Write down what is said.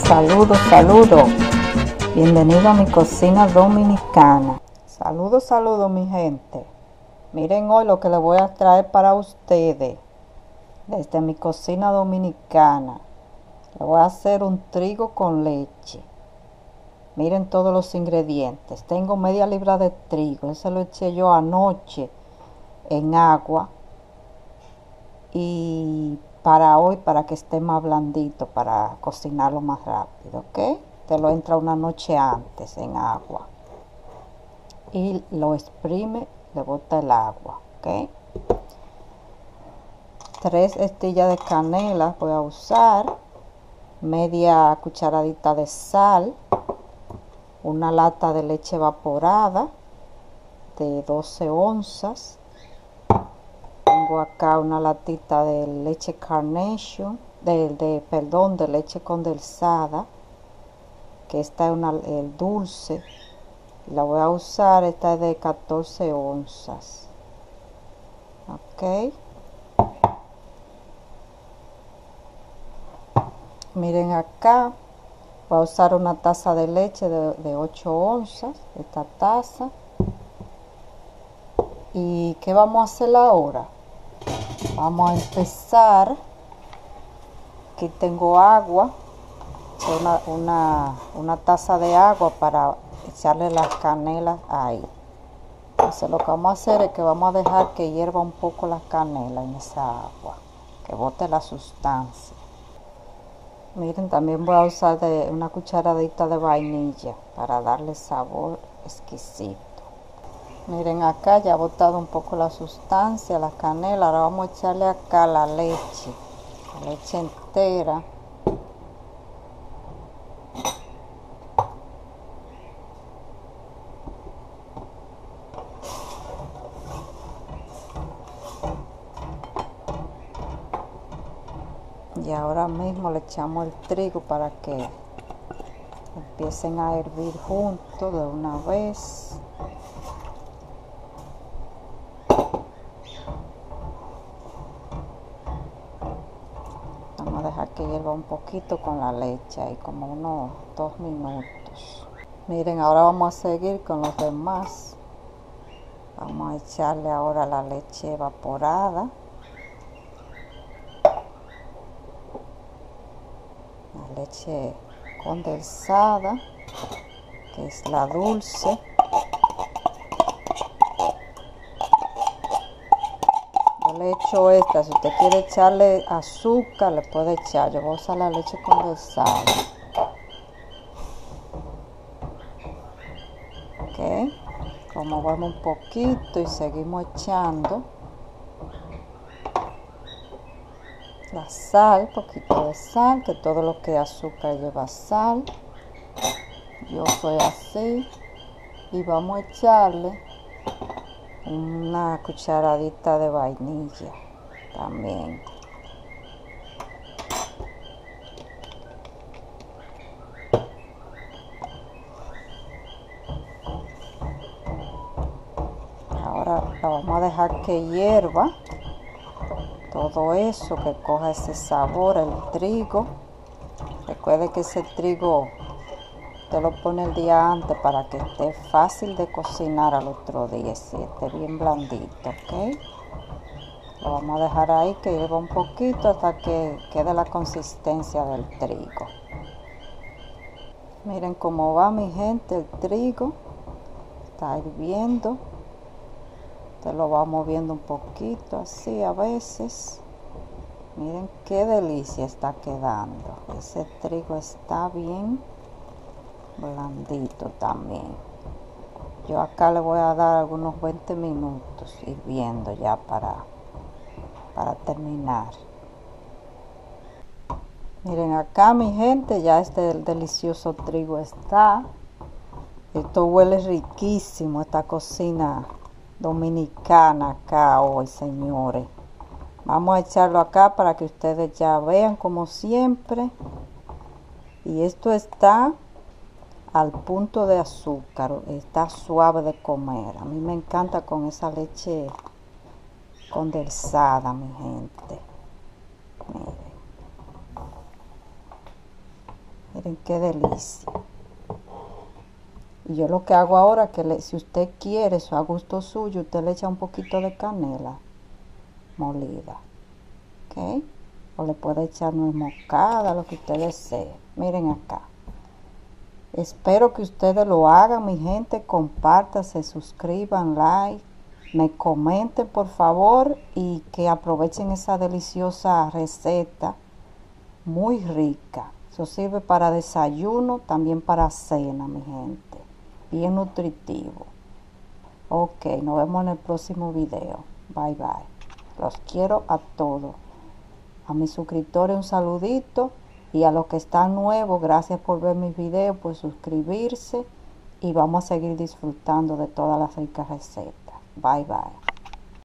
Saludos, saludos. Bienvenido a mi cocina dominicana. Saludos, saludos mi gente. Miren hoy lo que les voy a traer para ustedes desde mi cocina dominicana. Le voy a hacer un trigo con leche. Miren todos los ingredientes. Tengo media libra de trigo. Ese lo eché yo anoche en agua. Y para hoy, para que esté más blandito, para cocinarlo más rápido, ¿ok? Te lo entra una noche antes en agua. Y lo exprime, le bota el agua, ¿ok? 3 estillas de canela voy a usar. Media cucharadita de sal. Una lata de leche evaporada de 12 onzas. Tengo acá una latita de leche Carnation, de leche condensada, que esta es el dulce. La voy a usar, esta es de 14 onzas. Ok. Miren acá, voy a usar una taza de leche de 8 onzas, esta taza. ¿Y qué vamos a hacer ahora? Vamos a empezar. Aquí tengo agua, una taza de agua para echarle las canelas ahí. Entonces lo que vamos a hacer es que vamos a dejar que hierva un poco la canela en esa agua, que bote la sustancia. Miren, también voy a usar una cucharadita de vainilla para darle sabor exquisito. Miren, acá ya ha botado un poco la sustancia, la canela. Ahora vamos a echarle acá la leche entera. Y ahora mismo le echamos el trigo para que empiecen a hervir juntos de una vez. Vamos a dejar que hierva un poquito con la leche ahí, como unos 2 minutos. Miren, ahora vamos a seguir con los demás. Vamos a echarle ahora la leche evaporada. La leche condensada, que es la dulce. Yo le echo esta. Si usted quiere echarle azúcar, le puede echar. Yo voy a usar la leche condensada. Ok. Como vemos un poquito y seguimos echando la sal, poquito de sal, que todo lo que es azúcar lleva sal. Yo soy así. Y vamos a echarle una cucharadita de vainilla también. Ahora la vamos a dejar que hierva todo eso, que coja ese sabor, el trigo. Recuerde que ese trigo usted lo pone el día antes para que esté fácil de cocinar al otro día, si esté bien blandito, ¿ok? Lo vamos a dejar ahí que hierva un poquito hasta que quede la consistencia del trigo. Miren cómo va mi gente, el trigo está hirviendo. Usted lo va moviendo un poquito así a veces. Miren qué delicia está quedando. Ese trigo está bien blandito también. Yo acá le voy a dar algunos 20 minutos hirviendo ya para terminar. Miren acá mi gente, ya este delicioso trigo está. Esto huele riquísimo, esta cocina dominicana acá hoy, señores. Vamos a echarlo acá para que ustedes ya vean como siempre. Y esto está al punto de azúcar, está suave de comer. A mí me encanta con esa leche condensada, mi gente. Miren. Miren qué delicia. Y yo lo que hago ahora, si usted quiere, eso a gusto suyo, usted le echa un poquito de canela molida. ¿Ok? O le puede echar nuez moscada, lo que usted desee. Miren acá. Espero que ustedes lo hagan, mi gente. Compartan, se suscriban, like, me comenten por favor y que aprovechen esa deliciosa receta muy rica. Eso sirve para desayuno, también para cena, mi gente. Bien nutritivo. Ok, nos vemos en el próximo video. Bye bye. Los quiero a todos. A mis suscriptores un saludito. Y a los que están nuevos, gracias por ver mis videos, por suscribirse. Y vamos a seguir disfrutando de todas las ricas recetas. Bye bye.